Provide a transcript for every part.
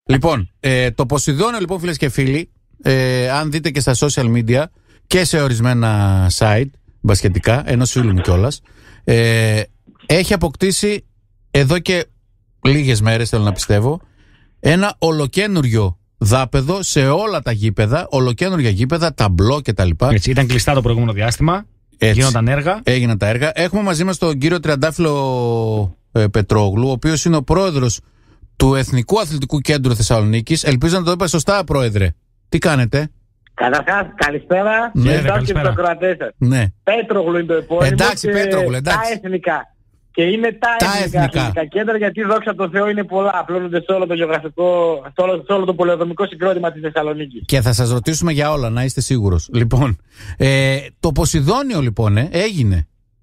Λοιπόν, το Ποσειδώνιο, λοιπόν, φίλες και φίλοι, αν δείτε και στα social media και σε ορισμένα site μπασκετικά, ενός φίλου μου κιόλας, έχει αποκτήσει εδώ και λίγες μέρες, θέλω να πιστεύω, ένα ολοκένουργιο δάπεδο σε όλα τα γήπεδα, ολοκένουργια γήπεδα, ταμπλό κτλ. Έτσι, ήταν κλειστά το προηγούμενο διάστημα. Γίνονταν έργα. Έγιναν τα έργα. Έχουμε μαζί μας τον κύριο Τριαντάφυλλο Πετρόγλου, ο οποίος είναι ο πρόεδρος του Εθνικού Αθλητικού Κέντρου Θεσσαλονίκης. Ελπίζω να το είπα σωστά, πρόεδρε. Τι κάνετε? Καταρχάς, καλησπέρα. Ναι, και στους ακροατές σας. Ναι. Πέτρογλου είναι το επώνυμο. Εντάξει, και Πέτρογλου, εντάξει. Τα εθνικά. Και είναι τα εθνικά αθλητικά κέντρα, γιατί δόξα τω Θεώ είναι πολλά. Απλώνονται σε όλο το γεωγραφικό, σε όλο το πολεοδομικό συγκρότημα της Θεσσαλονίκης. Και θα σας ρωτήσουμε για όλα, να είστε σίγουρος. Λοιπόν, το Ποσειδώνιο, λοιπόν, έγινε.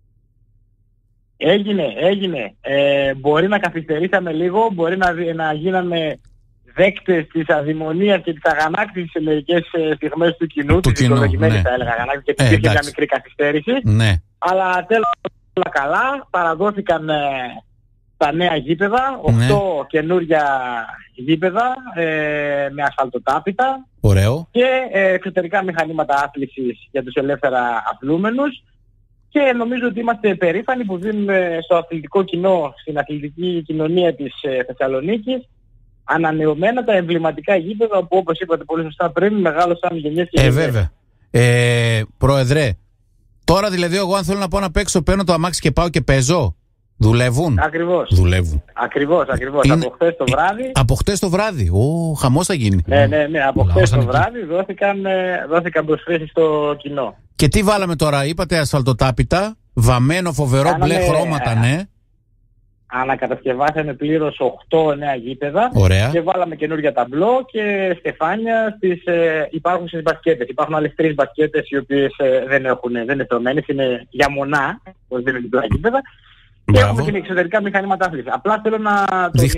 Έγινε. Μπορεί να καθυστερήσαμε λίγο, μπορεί να γίναμε δέκτες της αδειμονίας και της αγανάκτησης σε μερικές στιγμές του κοινού, της οικοδοκημένης, θα έλεγα, αγανάκτησης, και υπήρχε μια μικρή καθυστέρηση. Ναι. Αλλά τέλος όλα καλά, παραδόθηκαν τα νέα γήπεδα, 8 καινούρια γήπεδα με ασφαλτοτάπητα. Ωραίο. Και εξωτερικά μηχανήματα άθλησης για τους ελεύθερα αθλούμενους. Και νομίζω ότι είμαστε περήφανοι που δίνουμε στο αθλητικό κοινό, στην αθλητική κοινωνία της Θεσσαλονίκης, ανανεωμένα τα εμβληματικά γήπεδα, που, όπως είπατε πολύ σωστά πριν, μεγάλωσαν γενιές και γενιές. Βέβαια. Πρόεδρε, τώρα δηλαδή εγώ αν θέλω να πάω να παίξω, παίρνω το αμάξι και πάω και παίζω. Δουλεύουν. Ακριβώς. Δουλεύουν. Ακριβώς. Είναι... Από χθες το βράδυ. Από χθες το βράδυ. Χαμός θα γίνει. Ναι. Από χθες το βράδυ δόθηκαν προσφέσεις στο κοινό. Και τι βάλαμε τώρα, είπατε ασφαλτοτάπητα, βαμμένο, φοβερό, μπλε χρώματα, ναι. Ανακατασκευάσαμε πλήρως 8 νέα γήπεδα. Ωραία. Και βάλαμε καινούργια ταμπλό και στεφάνια στις υπάρχουσες μπασκέτες. Υπάρχουν άλλες 3 μπασκέτες οι οποίες δεν είναι τρομένες, είναι για μονά, όπως δεν είναι διπλά γήπεδα. Και έχουμε και εξωτερικά μηχανήματα άθλησης. Απλά θέλω να τονίσω...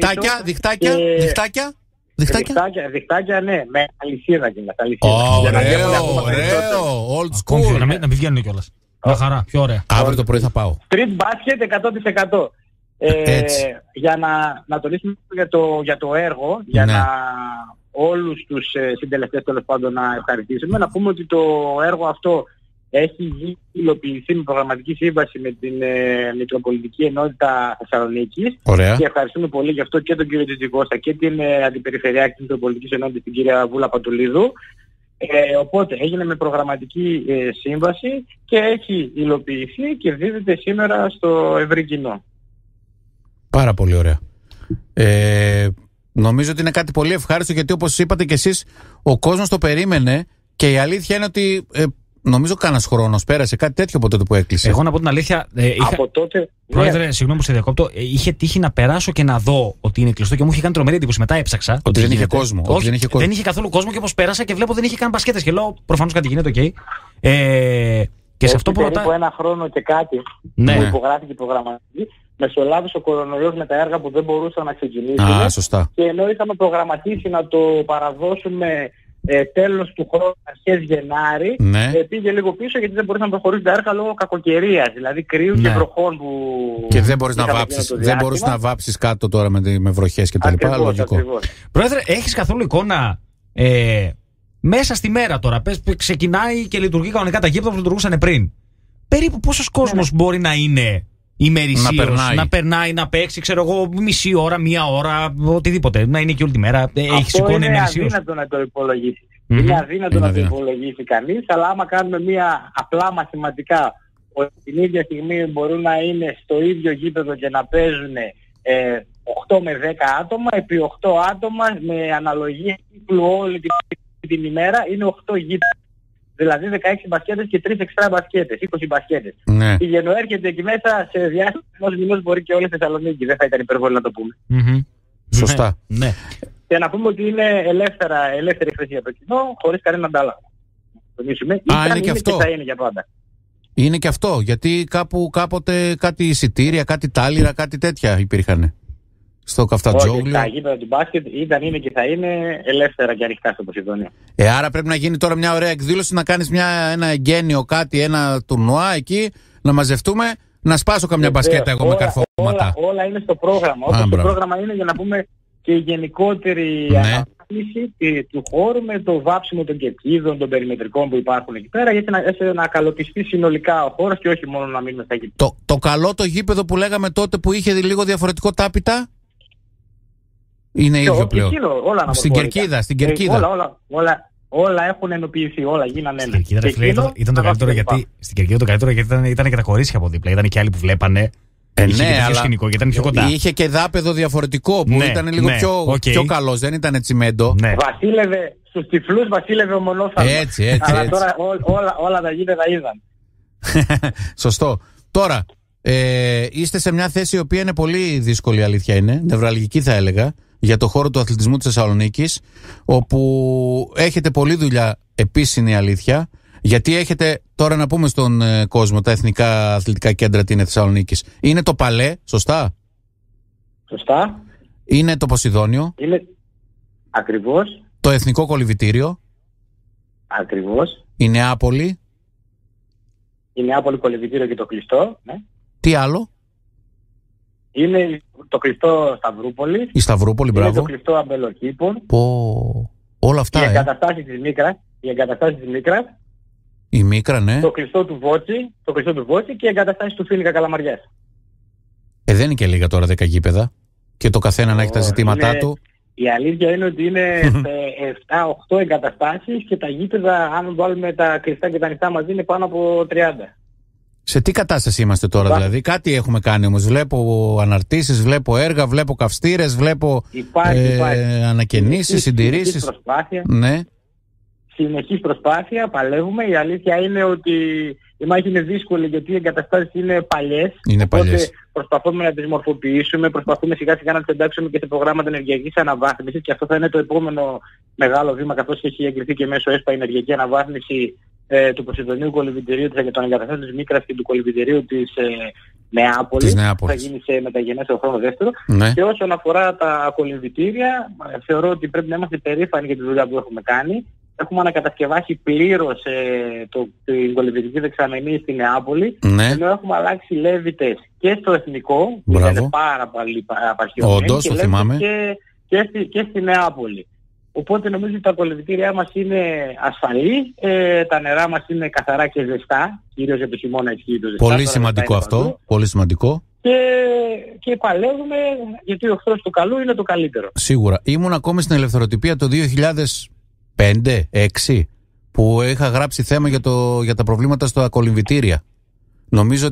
Διχτάκια, ναι, με αλυσίδα και με Ωραίο, old school. Να μην βγαίνουν κιόλας. Μια χαρά, πιο ωραία. Αύριο το πρωί θα πάω. Street basket 100%. Για να τονίσουμε για το έργο, για να όλους τους συντελεστές, τέλος πάντων, να ευχαριστήσουμε, να πούμε ότι το έργο αυτό έχει υλοποιηθεί με προγραμματική σύμβαση με την Μητροπολιτική Ενότητα Θεσσαλονίκης. Ωραία. Και ευχαριστούμε πολύ γι' αυτό και τον κύριο Τζιτζικώστα και την Αντιπεριφερειάρχη της Μητροπολιτικής Ενότητας, την κυρία Βούλα Πατουλίδου. Οπότε έγινε με προγραμματική σύμβαση και έχει υλοποιηθεί και δίδεται σήμερα στο ευρύ κοινό. Πάρα πολύ ωραία. Νομίζω ότι είναι κάτι πολύ ευχάριστο, γιατί όπως είπατε και εσείς, ο κόσμος το περίμενε και η αλήθεια είναι ότι νομίζω κανένας χρόνος πέρασε κάτι τέτοιο από τότε που έκλεισε. Εγώ να πω την αλήθεια. Από τότε. Πρόεδρε, συγγνώμη που σε διακόπτω. Είχε τύχει να περάσω και να δω ότι είναι κλειστό και μου είχε κάνει τρομερή εντύπωση. Μετά έψαξα. Ότι δεν είχε κόσμο. Όχι, δεν είχε καθόλου κόσμο και όπως πέρασα και βλέπω δεν είχε καν μπασκέτες. Και λέω προφανώς κάτι γίνεται, οκ. Και σε αυτό που ρωτάει. Περίπου ένα χρόνο και κάτι που υπογράφηκε η προγραμματική, μεσολάβησε ο κορονοϊός με τα έργα που δεν μπορούσαν να ξεκινήσουν. Σωστά. Και ενώ είχαμε προγραμματίσει να το παραδώσουμε τέλος του χρόνου, αρχές Γενάρη, πήγε λίγο πίσω γιατί δεν μπορούσαν να προχωρήσουν τα έργα λόγω κακοκαιρίας, δηλαδή κρύου και βροχών που... Και δεν μπορείς να βάψεις κάτω τώρα με βροχές και τα λοιπά. Λογικό. Πρόεδρε, έχεις καθόλου εικόνα μέσα στη μέρα τώρα, πες, ξεκινάει και λειτουργεί κανονικά τα γήπεδα που λειτουργούσαν πριν. Περίπου πόσος κόσμος μπορεί να είναι ημερησίως, να περνάει, να παίξει, ξέρω εγώ, μισή ώρα, μία ώρα, οτιδήποτε, να είναι και όλη τη μέρα. Έχεις εικόνα ημερησίως? Είναι αδύνατο να το υπολογίσει. Είναι αδύνατο να το υπολογίσει κανείς, αλλά άμα κάνουμε μία απλά μαθηματικά, ότι την ίδια στιγμή μπορούν να είναι στο ίδιο γήπεδο και να παίζουν 8 με 10 άτομα, επί 8 άτομα με αναλογία κύκλου όλη την ημέρα είναι 8 γήπεδα. Δηλαδή 16 μπασκέτες και 3 εξτρά μπασκέτες, 20 μπασκέτες. Ναι. Πηγαίνω, έρχεται εκεί μέσα σε διάστημα ενός μηνός, μπορεί και όλη η Θεσσαλονίκη. Δεν θα ήταν υπερβολή να το πούμε. Σωστά. Ναι. Και να πούμε ότι είναι ελεύθερη χρήση για το κοινό, χωρίς κανένα αντάλλαγμα. Είναι και αυτό. Και θα είναι για πάντα. Είναι και αυτό, γιατί κάποτε κάτι εισιτήρια, κάτι τάλιρα, κάτι τέτοια υπήρχαν στο Καφτατζόγλιο. Τα γήπεδα του μπάσκετ είναι και θα είναι ελεύθερα και ανοιχτά στο Ποσειδώνιο. Άρα πρέπει να γίνει τώρα μια ωραία εκδήλωση, να κάνεις ένα εγγένειο κάτι, ένα τουρνουά εκεί, να μαζευτούμε, να σπάσω καμιά μπασκέτα εγώ με καρφώματα. Όλα είναι στο πρόγραμμα. Όπως το πρόγραμμα είναι, για να πούμε, και η γενικότερη ανάπτυξη του χώρου με το βάψιμο των κερκίδων, των περιμετρικών που υπάρχουν εκεί πέρα, γιατί να καλοπιστεί συνολικά ο χώρος και όχι μόνο να μείνουμε στα γήπεδα. Το καλό το γήπεδο που λέγαμε τότε που είχε λίγο διαφορετικό τάπητα είναι ίδιο πλέον. Στην Κερκίδα. Όλα έχουν ενοποιηθεί, όλα γίνανε ένα. Στην Κερκίδα ήταν το καλύτερο γιατί ήταν και τα κορίτσια από δίπλα. Ήταν και άλλοι που βλέπανε. Ναι, αλλά σκηνικό, ήταν πιο κοντά. Είχε και δάπεδο διαφορετικό που ήταν λίγο πιο καλός, δεν ήταν τσιμέντο. Ναι. Βασίλευε στους τυφλούς, βασίλευε ο μονόφαρμος. Έτσι. Αλλά τώρα όλα τα γήπεδα είδαν. Σωστό. Τώρα, είστε σε μια θέση η οποία είναι πολύ δύσκολη, αλήθεια είναι, νευραλγική θα έλεγα, για το χώρο του αθλητισμού της Θεσσαλονίκης, όπου έχετε πολλή δουλειά, επίσης είναι η αλήθεια. Γιατί έχετε, τώρα να πούμε στον κόσμο, τα εθνικά αθλητικά κέντρα τι είναι Θεσσαλονίκης. Είναι το Παλέ, σωστά? Σωστά. Είναι το Ποσειδόνιο. Είναι ακριβώς. Το Εθνικό Κολυβητήριο. Ακριβώς. Η Νεάπολη. Η Νεάπολη Κολυβητήριο και το κλειστό. Ναι. Τι άλλο? Είναι το κλειστό Σταυρούπολη. Η Σταυρούπολη, μπράβο. Είναι το κλειστό Αμπελοκήπων. Όλα αυτά. Οι εγκαταστάσεις της Μίκρας. Η Μίκρα, ναι. Το κλειστό του Βότσι και οι εγκαταστάσεις του Φοίνικα Καλαμαριάς. Δεν είναι και λίγα τώρα 10 γήπεδα. Και το καθένα να έχει τα ζητήματά του. Η αλήθεια είναι ότι είναι 7-8 εγκαταστάσεις και τα γήπεδα, αν βάλουμε τα κλειστά και τα ανοιχτά μαζί, είναι πάνω από 30. Σε τι κατάσταση είμαστε τώρα, δηλαδή? Κάτι έχουμε κάνει όμως. Βλέπω αναρτήσεις, βλέπω έργα, βλέπω καυστήρες, βλέπω ανακαινήσεις, συντηρήσεις. Ναι. Συνεχής προσπάθεια, παλεύουμε. Η αλήθεια είναι ότι η μάχη είναι δύσκολη γιατί οι εγκαταστάσεις είναι παλιές. Οπότε προσπαθούμε να τις μορφοποιήσουμε, προσπαθούμε σιγά σιγά να τις εντάξουμε και σε προγράμματα ενεργειακής αναβάθμισης και αυτό θα είναι το επόμενο μεγάλο βήμα, καθώς έχει εγκριθεί και μέσω ΕΣΠΑ η ενεργειακή αναβάθμιση του Ποσειδονίου Κολυβητηρίου, των εγκαταστάσεων της Μίκρας και του Κολυβητηρίου της Νεάπολης. Θα γίνει σε μεταγενέστερο χρόνο δεύτερο. Ναι. Και όσον αφορά τα κολυβητήρια, θεωρώ ότι πρέπει να είμαστε περήφανοι για τη δουλειά που έχουμε κάνει. Έχουμε ανακατασκευάσει πλήρως την κολυβητική δεξαμενή στη Νεάπολη, ενώ έχουμε αλλάξει λέβητες και στο εθνικό, που ήταν πάρα πολύ απαρχαιωμένοι, όντως, το θυμάμαι. Και στη Νεάπολη. Οπότε νομίζω ότι τα κολυβητήριά μας είναι ασφαλή, τα νερά μας είναι καθαρά και ζεστά, κυρίως για το χειμώνα ισχύει το ζεστά. Πολύ σημαντικό αυτό, πολύ σημαντικό. Και παλεύουμε, γιατί ο εχθρός του καλού είναι το καλύτερο. Σίγουρα. Ήμουν ακόμη στην Ελευθεροτυπία το 2005-2006 που είχα γράψει θέμα για τα προβλήματα στα κολυμβητήρια. Νομίζω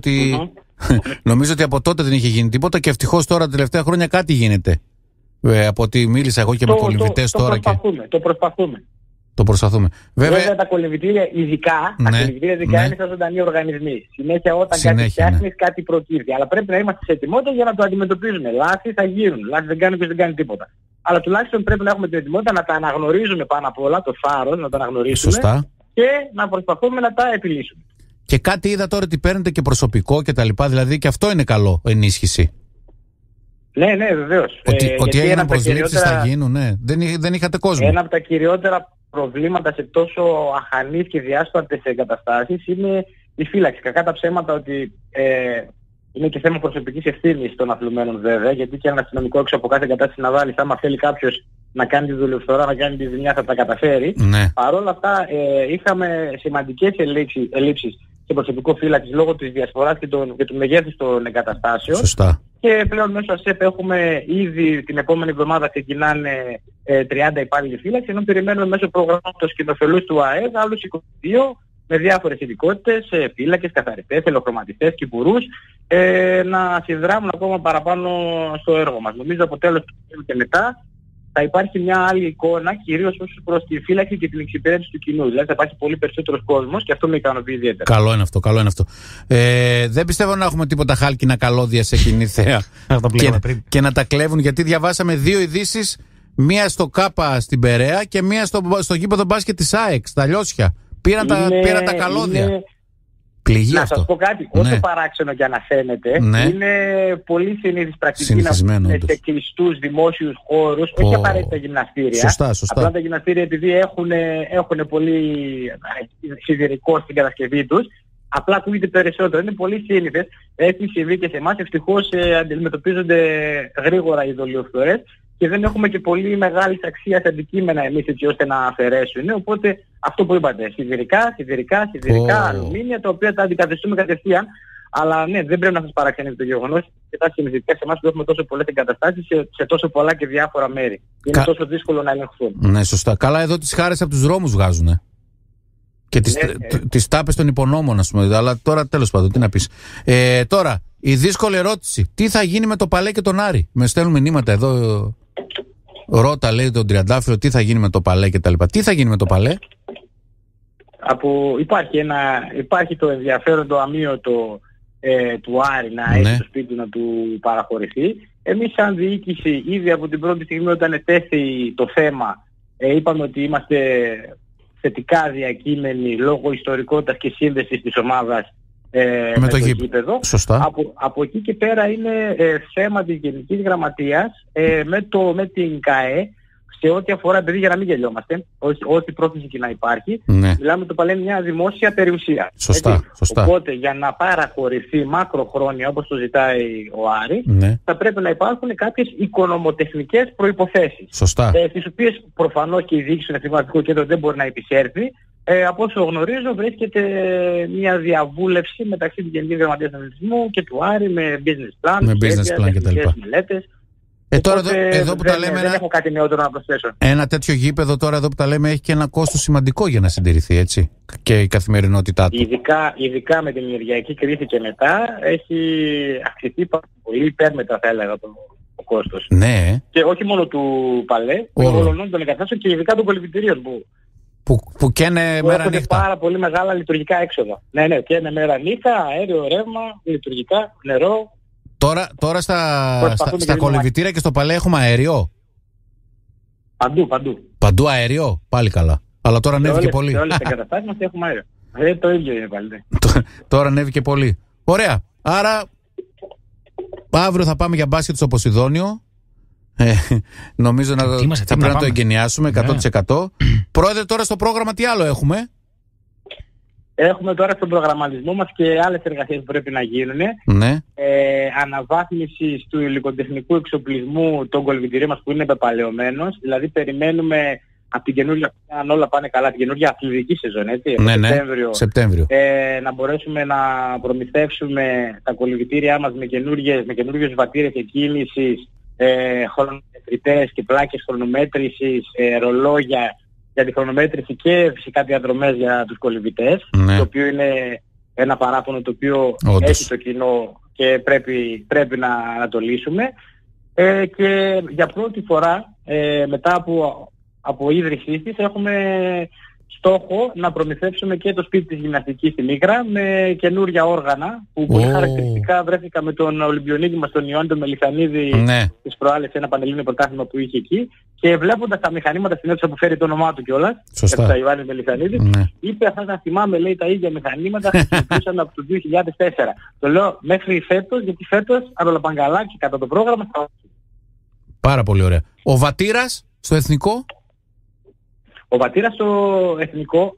ότι από τότε δεν είχε γίνει τίποτα και ευτυχώς τώρα τα τελευταία χρόνια κάτι γίνεται. Από ότι μίλησα εγώ και με κολυμβητές τώρα. Το προσπαθούμε. Βέβαια τα κολυμβητήρια ειδικά, είναι σαν ζωντανοί οργανισμοί. Συνέχεια όταν κάτι φτιάχνεις, κάτι προκύπτει. Αλλά πρέπει να είμαστε σε ετοιμότητα για να το αντιμετωπίζουμε. Λάθη θα γίνουν. Λάθη δεν κάνει και δεν κάνει τίποτα. Αλλά τουλάχιστον πρέπει να έχουμε την ετοιμότητα να τα αναγνωρίζουμε πάνω απ' όλα, το θάρρος να τα αναγνωρίσουμε. Σωστά. Και να προσπαθούμε να τα επιλύσουμε. Και κάτι είδα τώρα ότι παίρνετε και προσωπικό και τα λοιπά, δηλαδή και αυτό είναι καλό, ενίσχυση. Ναι, βεβαίως. Ότι έγιναν προσλήψεις θα γίνουν, ναι. Δεν είχατε κόσμο. Ένα από τα κυριότερα προβλήματα σε τόσο αχανείς και διάσπαρτες εγκαταστάσεις είναι η φύλαξη. Κακά τα ψέματα ότι είναι και θέμα προσωπικής ευθύνης των αθλουμένων βέβαια, γιατί και ένα αστυνομικό έξω από κάθε εγκατάσταση να βάλει, άμα θέλει κάποιος να κάνει τη δουλεοφθορά, να κάνει τη ζημιά θα τα καταφέρει. Ναι. Παρ' όλα αυτά είχαμε σημαντικές ελλείψεις σε προσωπικό φύλαξης λόγω της διασποράς και του μεγέθους των εγκαταστάσεων. Σωστά. Και πλέον μέσω ΑΣΕΠ έχουμε ήδη την επόμενη εβδομάδα ξεκινάνε 30 υπάλληλοι φύλαξη, ενώ περιμένουμε μέσω προγράμματος κοινοφελούς του ΑΕΔ άλλους 22 με διάφορες ειδικότητες, φύλακες, καθαριστές, ελοχρωματιστές, κυπουρούς, να συνδράμουν ακόμα παραπάνω στο έργο μας. Νομίζω από τέλος του χρόνου και μετά θα υπάρχει μια άλλη εικόνα, κυρίως ως προς τη φύλαξη και την εξυπηρέτηση του κοινού. Δηλαδή θα υπάρχει πολύ περισσότερος κόσμος και αυτό με ικανοποιεί ιδιαίτερα. Καλό είναι αυτό. Δεν πιστεύω να έχουμε τίποτα χάλκινα καλώδια σε κοινή θέα και να τα κλέβουν, γιατί διαβάσαμε 2 ειδήσεις, μία στο ΚΑΠΑ στην Περαία και μία στο γήπεδο μπάσκετ της ΑΕΚ, στα Λιώσια. Πήραν τα καλώδια. Πληγή να αυτό. Σας πω κάτι, όσο παράξενο και αν φαίνεται, είναι πολύ συνήθις πρακτική να πούμε σε κλειστούς δημόσιους χώρους, όχι απαραίτητα γυμναστήρια. Σωστά. Απλά τα γυμναστήρια επειδή έχουν πολύ σιδηρικό στην κατασκευή τους, απλά ακούγεται περισσότερο. Είναι πολύ σύνηθες. Έχει συμβεί και σε εμάς. Ευτυχώς αντιμετωπίζονται γρήγορα οι δολιοφθορές και δεν έχουμε και πολύ μεγάλη αξία σε αντικείμενα εμείς έτσι ώστε να αφαιρέσουν. Οπότε αυτό που είπατε, σιδηρικά, αλουμίνια, τα οποία τα αντικαθιστούμε κατευθείαν. Αλλά ναι, δεν πρέπει να σας παραξενεύει το γεγονός και τα σχηματικά σε εμάς που έχουμε τόσο πολλές εγκαταστάσεις σε τόσο πολλά και διάφορα μέρη. Είναι τόσο δύσκολο να ελεγχθούν. Ναι, σωστά. Καλά, εδώ τις χάρες από τους δρόμους βγάζουν. Και τις τάπες των υπονόμων, ας πούμε. Αλλά τώρα τέλος πάντων, τι να πεις. Τώρα, η δύσκολη ερώτηση. Τι θα γίνει με το Παλέ και τον Άρη? Με στέλνουν μηνύματα εδώ. Ρώτα, λέει τον Τριαντάφυλλο, τι θα γίνει με το Παλέ και τα λοιπά. Τι θα γίνει με το Παλέ? Υπάρχει το ενδιαφέρον το αμύωτο του Άρη να έχει το σπίτι να του παραχωρηθεί. Εμείς σαν διοίκηση ήδη από την πρώτη στιγμή όταν ετέθη το θέμα είπαμε ότι είμαστε θετικά διακείμενοι λόγω ιστορικότητας και σύνδεσης της ομάδας με το γήπεδο. Σωστά. Από εκεί και πέρα είναι θέμα της Γενικής Γραμματείας με την ΚΑΕ σε ό,τι αφορά, επειδή για να μην γελιόμαστε, ό,τι πρόθεση και να υπάρχει, μιλάμε το Παλέ μια δημόσια περιουσία. Σωστά. Οπότε για να παραχωρηθεί μακροχρόνια όπως το ζητάει ο Άρης, θα πρέπει να υπάρχουν κάποιες οικονομοτεχνικές προϋποθέσεις. Τις οποίες προφανώς και η διοίκηση του Εθνικού Κέντρου δεν μπορεί να επισέρθει. Από όσο γνωρίζω βρίσκεται μια διαβούλευση μεταξύ της Γενικής Γραμματείας του Αθλητισμού και του Άρη με business plan, και τα λοιπά. Μελέτες. Τώρα εδώ που τα λέμε, δεν έχω κάτι νεότερο να προσθέσω. Ένα τέτοιο γήπεδο τώρα εδώ που τα λέμε έχει και ένα κόστος σημαντικό για να συντηρηθεί, έτσι, και η καθημερινότητά του. Ειδικά με την ενεργειακή κρίση και μετά έχει αυξηθεί πολύ υπέρμετρα, θα έλεγα, το κόστος. Ναι. Και όχι μόνο του Παλέ, όλων των εγκαταστάσεων και ειδικά των κολυμπητηρίων που καίνε μέρα νύχτα. Έχουν πάρα πολύ μεγάλα λειτουργικά έξοδα. Ναι, καίνε μέρα νύχτα, αέριο, ρεύμα, λειτουργικά, νερό. Τώρα στα κολυβητήρια και στο Παλέ έχουμε αέριο. Παντού. Παντού αέριο, πάλι καλά. Αλλά τώρα ανέβηκε πολύ. Σε όλες τις εγκαταστάσεις μας έχουμε αέριο. Το ίδιο είναι πάλι. Τώρα ανέβηκε πολύ. Ωραία. Άρα αύριο θα πάμε για μπάσκετ στο Ποσειδόνιο. Νομίζω θα πρέπει να το εγκαινιάσουμε 100%. Πρόεδρε, τώρα στο πρόγραμμα τι άλλο έχουμε? Έχουμε τώρα στον προγραμματισμό μας και άλλες εργασίες που πρέπει να γίνουν. Ναι. Αναβάθμιση του υλικοτεχνικού εξοπλισμού των κολυμπητηρίων μας που είναι πεπαλαιωμένος. Δηλαδή περιμένουμε από την καινούργια, αν όλα πάνε καλά, την καινούργια αθλητική σεζόν, έτσι, Σεπτέμβριο. Να μπορέσουμε να προμηθεύσουμε τα κολυμπητήριά μας με καινούργιες βατήρες εκκίνησης, χρονομετρητές και πλάκες χρονομέτρησης, ρολόγια για τη χρονομέτρηση και φυσικά διαδρομές για τους κολυμπητές, το οποίο είναι ένα παράπονο το οποίο έχει το κοινό και πρέπει να το λύσουμε. Και για πρώτη φορά μετά από ίδρυσή της έχουμε στόχο να προμηθεύσουμε και το σπίτι της γυμναστικής στη Μίκρα με καινούρια όργανα που πολύ χαρακτηριστικά βρέθηκα με τον Ολυμπιονίκη μας τον Ιωάννη τον Μελισσανίδη τις προάλλες σε ένα πανελλήνιο πρωτάθλημα που είχε εκεί και βλέποντας τα μηχανήματα στην αίθουσα που φέρει το όνομά του κιόλας, τα Ιωάννη Μελισσανίδη, είπε αυτά να θυμάμαι, λέει, τα ίδια μηχανήματα χρησιμοποιούσαν από το 2004. Το λέω μέχρι φέτος, γιατί φέτος αν όλα πάνε καλά και κατά το πρόγραμμα θα... Πάρα πολύ ωραία. Ο Βατήρας στο εθνικό? Ο Βατήρας στο εθνικό,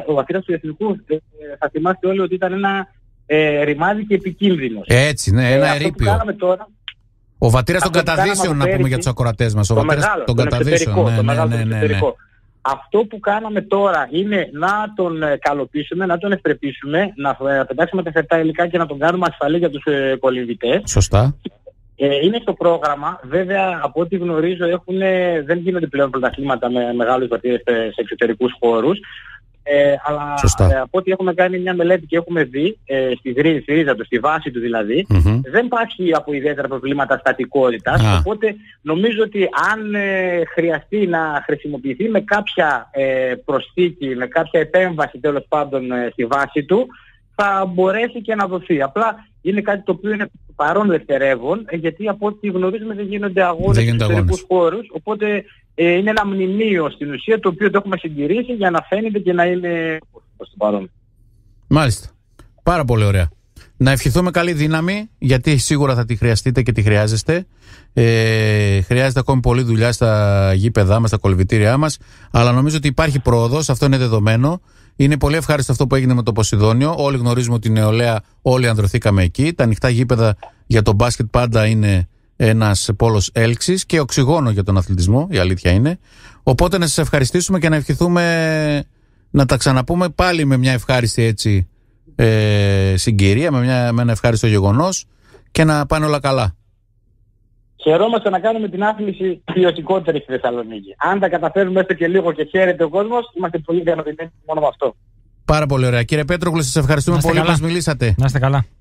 θα θυμάστε όλοι ότι ήταν ένα ρημάδι και επικίνδυνος. Έτσι, ναι, ένα ερείπιο. Ο Βατήρας των καταδύσεων, να πούμε για τους ακροατές μας. Ο Βατήρας των καταδύσεων, ναι. Αυτό που κάναμε τώρα είναι να τον καλοποιήσουμε, να τον ευπρεπίσουμε, να πετάξουμε τα φερτά υλικά και να τον κάνουμε ασφαλή για τους κολυμβητές. Σωστά. Είναι στο πρόγραμμα, βέβαια από ό,τι γνωρίζω δεν γίνονται πλέον πρωταθλήματα με μεγάλους βατήρες σε εξωτερικούς χώρους, αλλά από ό,τι έχουμε κάνει μια μελέτη και έχουμε δει στη ρίζα του, στη βάση του δηλαδή, δεν υπάρχει από ιδιαίτερα προβλήματα στατικότητας, οπότε νομίζω ότι αν χρειαστεί να χρησιμοποιηθεί με κάποια προσθήκη, με κάποια επέμβαση τέλος πάντων στη βάση του, θα μπορέσει και να δοθεί. Απλά είναι κάτι το οποίο είναι παρόν δευτερεύον, γιατί από ό,τι γνωρίζουμε δεν γίνονται αγώνες σε εξωτερικούς χώρους, οπότε είναι ένα μνημείο στην ουσία το οποίο το έχουμε συντηρήσει για να φαίνεται και να είναι προς το παρόν. Μάλιστα. Πάρα πολύ ωραία. Να ευχηθούμε καλή δύναμη, γιατί σίγουρα θα τη χρειαστείτε και τη χρειάζεστε. Χρειάζεται ακόμη πολλή δουλειά στα γήπεδά μας, στα κολυβητήριά μας, αλλά νομίζω ότι υπάρχει πρόοδος, αυτό είναι δεδομένο. Είναι πολύ ευχάριστο αυτό που έγινε με το Ποσειδόνιο. Όλοι γνωρίζουμε ότι η νεολαία, όλοι ανδρωθήκαμε εκεί. Τα ανοιχτά γήπεδα για το μπάσκετ πάντα είναι ένας πόλος έλξης και οξυγόνο για τον αθλητισμό, η αλήθεια είναι. Οπότε να σας ευχαριστήσουμε και να ευχηθούμε να τα ξαναπούμε πάλι με μια ευχάριστη έτσι συγκυρία, με ένα ευχάριστο γεγονός και να πάνε όλα καλά. Χαιρόμαστε να κάνουμε την άθληση ποιοτικότερη στη Θεσσαλονίκη. Αν τα καταφέρουμε έστω και λίγο και χαίρεται ο κόσμος, είμαστε πολύ ικανοποιημένοι μόνο με αυτό. Πάρα πολύ ωραία. Κύριε Πέτρογλου, σας ευχαριστούμε πολύ που μας μιλήσατε. Να είστε καλά.